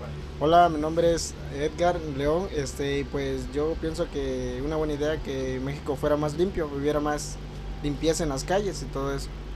Hola, mi nombre es Edgar León. Pues yo pienso que una buena idea que México fuera más limpio, hubiera más limpieza en las calles y todo eso.